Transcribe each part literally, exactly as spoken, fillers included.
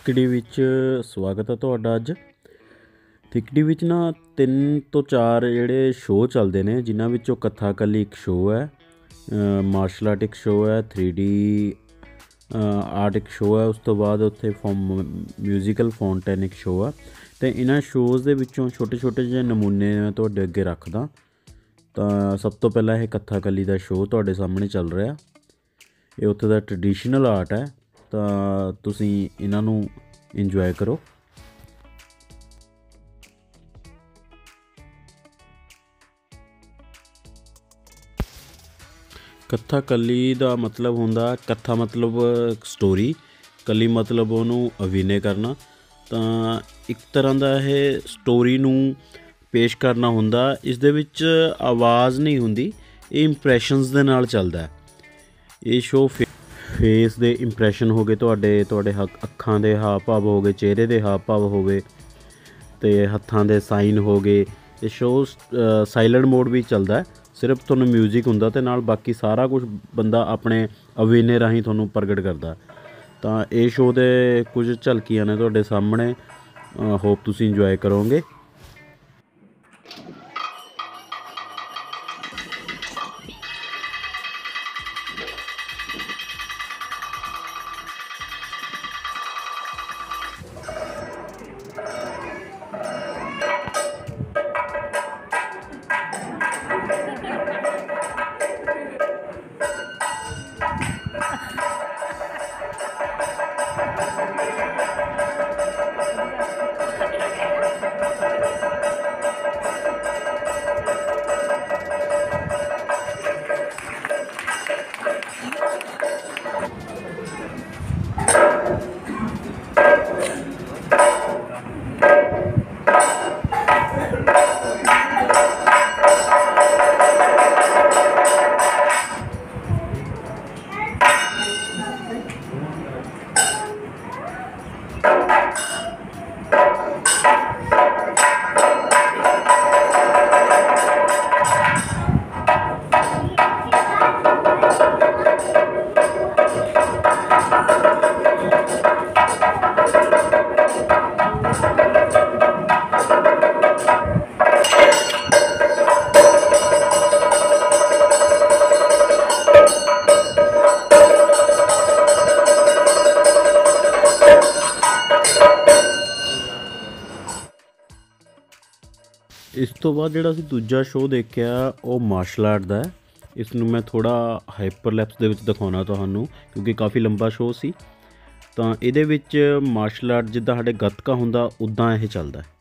थिकड़ी विच स्वागत है तुहाडा। अज थिकड़ी विच ना तीन तो चार जिहड़े शो चलते हैं, जिन्हां विचों कथाकली एक शो है, मार्शल आर्ट एक शो है, थ्री डी आर्ट एक शो है, उस तो बाद उत्थे फॉम म्यूजिकल फाउंटेन एक शो है। तो इन्हां शोज़ दे विचों छोटे छोटे ਜਿਹੇ नमूने मैं तुहाडे अगे रखदा। तो सब तो पहला यह कथाकली का शो तुहाडे सामने चल रहा, ये उत्थे दा ट्रडिशनल आर्ट है। तो तुसीं इन्हां नूं इंजॉय करो। कथाकली का मतलब हुंदा, कथा मतलब स्टोरी, कली मतलब उन्होंने अभिनय करना। तो एक तरह का यह स्टोरी नूं पेश करना हुंदा। इस दे विच आवाज़ नहीं हुंदी, ये इंप्रैशनस दे नाल चलदा है। ये शो फे फेस दे इंप्रैशन हो गए, तुहाडे तुहाडे अखां दे हाव भाव हो गए, चेहरे दे हाव भाव हो गए, तो हत्थां दे साइन हो गए। ये शो साइलेंट मोड भी चलता है, सिर्फ तुहानूं म्यूजिक हुंदा ते नाल बाकी सारा कुछ बंदा अपने अभिनय राहीं तुहानूं प्रगट करदा। तो ये शो दे कुछ झलकियां ने तुहाडे सामने, होप तुसीं इंजॉय करोगे। इस तो बाद जिहड़ा असीं दूजा शो देखिया वो मार्शल आर्ट का है। इसनूं मैं थोड़ा हाइपरलैप्स दे विच दिखाउणा तुहानूं, क्योंकि काफ़ी लंबा शो सी। तो इहदे विच मार्शल आर्ट जिद्दां साडे गतका हुंदा उद्दां यह चलदा है।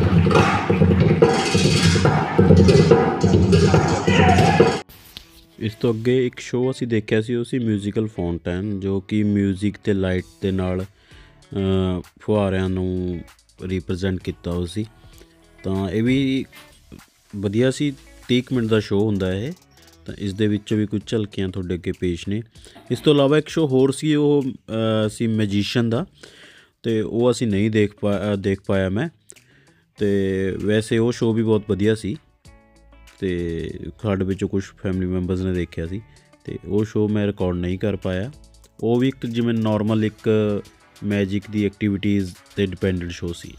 इस ਤੋਂ ਅੱਗੇ ਇੱਕ ਸ਼ੋਅ ਅਸੀਂ ਦੇਖਿਆ ਸੀ, ਉਹ ਸੀ ਮਿਊਜ਼ੀਕਲ ਫਾਊਂਟੇਨ, ਜੋ ਕਿ ਮਿਊਜ਼ਿਕ ਅਤੇ ਲਾਈਟ ਦੇ ਨਾਲ ਫੁਹਾਰਿਆਂ ਨੂੰ ਰਿਪ੍ਰਜੈਂਟ ਕੀਤਾ ਹੋਇਆ ਸੀ। ਤਾਂ ਇਹ ਵੀ ਵਧੀਆ ਸੀ। ਤੀਹ ਕੁ ਮਿੰਟ ਦਾ ਸ਼ੋਅ ਹੁੰਦਾ ਇਹ। ਤਾਂ ਇਸ ਦੇ ਵਿੱਚੋਂ ਵੀ ਕੁਝ ਝਲਕੀਆਂ ਤੁਹਾਡੇ ਅੱਗੇ ਪੇਸ਼ ਨੇ। ਇਸ ਤੋਂ ਇਲਾਵਾ ਇੱਕ ਸ਼ੋਅ ਹੋਰ ਸੀ, ਉਹ ਸੀ ਮੈਜੀਸ਼ੀਅਨ ਦਾ, ਅਤੇ ਉਹ ਅਸੀਂ ਨਹੀਂ ਦੇਖ ਪਾ ਦੇਖ ਪਾਇਆ ਮੈਂ। ਅਤੇ ਵੈਸੇ ਉਹ ਸ਼ੋਅ ਵੀ ਬਹੁਤ ਵਧੀਆ ਸੀ, ਅਤੇ ਸਾਡੇ ਵਿੱਚੋਂ ਕੁਛ ਫੈਮਿਲੀ ਮੈਂਬਰਸ ਨੇ ਦੇਖਿਆ ਸੀ, ਅਤੇ ਉਹ ਸ਼ੋਅ ਮੈਂ ਰਿਕਾਰਡ ਨਹੀਂ ਕਰ ਪਾਇਆ। ਉਹ ਵੀ ਇੱਕ ਜਿਵੇਂ ਨੋਰਮਲ ਇੱਕ ਮੈਜਿਕ ਦੀ ਐਕਟੀਵਿਟੀਜ਼ 'ਤੇ ਡਿਪੈਂਡਡ ਸ਼ੋਅ ਸੀ।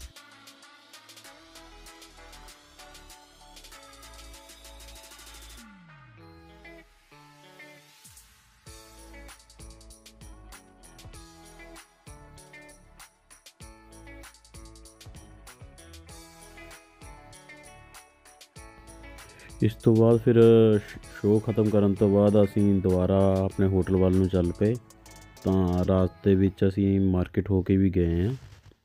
ਇਸ ਤੋਂ ਬਾਅਦ ਫਿਰ ਸ਼ੋਅ ਖ਼ਤਮ ਕਰਨ ਤੋਂ ਬਾਅਦ ਅਸੀਂ ਦੁਬਾਰਾ ਆਪਣੇ ਹੋਟਲ ਵੱਲ ਨੂੰ ਚੱਲ ਪਏ। ਤਾਂ ਰਾਸਤੇ ਵਿੱਚ ਅਸੀਂ ਮਾਰਕੀਟ ਹੋ ਕੇ ਵੀ ਗਏ ਹਾਂ।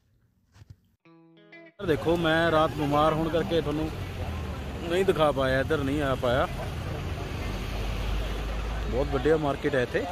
ਦੇਖੋ, ਮੈਂ ਰਾਤ ਬਿਮਾਰ ਹੋਣ ਕਰਕੇ ਤੁਹਾਨੂੰ ਨਹੀਂ ਦਿਖਾ ਪਾਇਆ, ਇੱਧਰ ਨਹੀਂ ਆ ਪਾਇਆ। ਬਹੁਤ ਵੱਡੀ ਮਾਰਕੀਟ ਹੈ ਇੱਥੇ।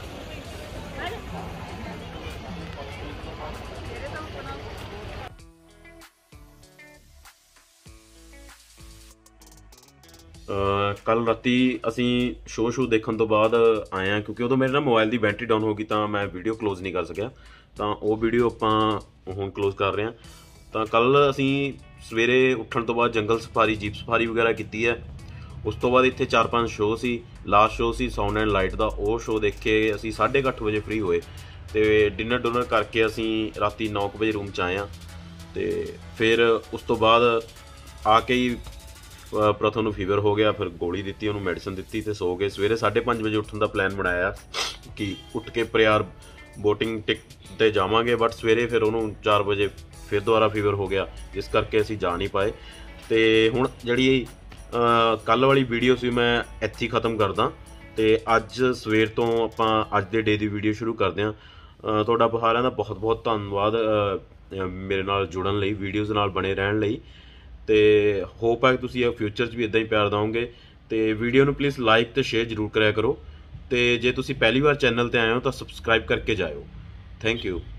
ਕੱਲ੍ਹ ਰਾਤੀ ਅਸੀਂ ਸ਼ੋਅ ਸ਼ੂ ਦੇਖਣ ਤੋਂ ਬਾਅਦ ਆਏ ਹਾਂ, ਕਿਉਂਕਿ ਉਦੋਂ ਮੇਰੇ ਨਾ ਮੋਬਾਈਲ ਦੀ ਬੈਟਰੀ ਡਾਊਨ ਹੋ ਗਈ, ਤਾਂ ਮੈਂ ਵੀਡੀਓ ਕਲੋਜ਼ ਨਹੀਂ ਕਰ ਸਕਿਆ। ਤਾਂ ਉਹ ਵੀਡੀਓ ਆਪਾਂ ਹੁਣ ਕਲੋਜ਼ ਕਰ ਰਹੇ ਹਾਂ। ਤਾਂ ਕੱਲ੍ਹ ਅਸੀਂ ਸਵੇਰੇ ਉੱਠਣ ਤੋਂ ਬਾਅਦ ਜੰਗਲ ਸਫਾਰੀ, ਜੀਪ ਸਫਾਰੀ ਵਗੈਰਾ ਕੀਤੀ ਹੈ। ਉਸ ਤੋਂ ਬਾਅਦ ਇੱਥੇ ਚਾਰ ਪੰਜ ਸ਼ੋਅ ਸੀ। ਲਾਸਟ ਸ਼ੋਅ ਸੀ ਸਾਊਂਡ ਐਂਡ ਲਾਈਟ ਦਾ। ਉਹ ਸ਼ੋਅ ਦੇਖ ਕੇ ਅਸੀਂ ਸਾਢੇ ਕੁ ਅੱਠ ਵਜੇ ਫ੍ਰੀ ਹੋਏ, ਅਤੇ ਡਿਨਰ ਡੁਨਰ ਕਰਕੇ ਅਸੀਂ ਰਾਤੀ ਨੌ ਕੁ ਵਜੇ ਰੂਮ 'ਚ ਆਏ ਹਾਂ। ਅਤੇ ਫਿਰ ਉਸ ਤੋਂ ਬਾਅਦ ਆ ਕੇ ਹੀ ਪ੍ਰਥਮ ਨੂੰ ਫੀਵਰ ਹੋ ਗਿਆ, ਫਿਰ ਗੋਲੀ ਦਿੱਤੀ, ਉਹਨੂੰ ਮੈਡੀਸਨ ਦਿੱਤੀ ਅਤੇ ਸੋ ਗਏ। ਸਵੇਰੇ ਸਾਢੇ ਪੰਜ ਵਜੇ ਉੱਠਣ ਦਾ ਪਲਾਨ ਬਣਾਇਆ ਕਿ ਉੱਠ ਕੇ ਪ੍ਰਿਆਰ ਬੋਟਿੰਗ ਟਿਕ 'ਤੇ ਜਾਵਾਂਗੇ, ਬਟ ਸਵੇਰੇ ਫਿਰ ਉਹਨੂੰ ਚਾਰ ਵਜੇ ਫਿਰ ਦੁਬਾਰਾ ਫੀਵਰ ਹੋ ਗਿਆ, ਜਿਸ ਕਰਕੇ ਅਸੀਂ ਜਾ ਨਹੀਂ ਪਾਏ। ਅਤੇ ਹੁਣ ਜਿਹੜੀ ਕੱਲ੍ਹ ਵਾਲੀ ਵੀਡੀਓ ਸੀ ਮੈਂ ਇੱਥੇ ਹੀ ਖ਼ਤਮ ਕਰਦਾ, ਅਤੇ ਅੱਜ ਸਵੇਰ ਤੋਂ ਆਪਾਂ ਅੱਜ ਦੇ ਡੇ ਦੀ ਵੀਡੀਓ ਸ਼ੁਰੂ ਕਰਦੇ ਹਾਂ। ਤੁਹਾਡਾ ਸਾਰਿਆਂ ਦਾ ਬਹੁਤ ਬਹੁਤ ਧੰਨਵਾਦ ਮੇਰੇ ਨਾਲ ਜੁੜਨ ਲਈ, ਵੀਡੀਓਜ਼ ਨਾਲ ਬਣੇ ਰਹਿਣ ਲਈ, ਅਤੇ ਹੋਪ ਹੈ ਕਿ ਤੁਸੀਂ ਇਹ ਫਿਊਚਰ 'ਚ ਵੀ ਇੱਦਾਂ ਹੀ ਪਿਆਰ ਦਿਓਗੇ। ਅਤੇ ਵੀਡੀਓ ਨੂੰ ਪਲੀਜ਼ ਲਾਈਕ ਅਤੇ ਸ਼ੇਅਰ ਜ਼ਰੂਰ ਕਰਿਆ ਕਰੋ, ਅਤੇ ਜੇ ਤੁਸੀਂ ਪਹਿਲੀ ਵਾਰ ਚੈਨਲ 'ਤੇ ਆਏ ਹੋ ਤਾਂ ਸਬਸਕ੍ਰਾਈਬ ਕਰਕੇ ਜਾਇਓ। Thank you.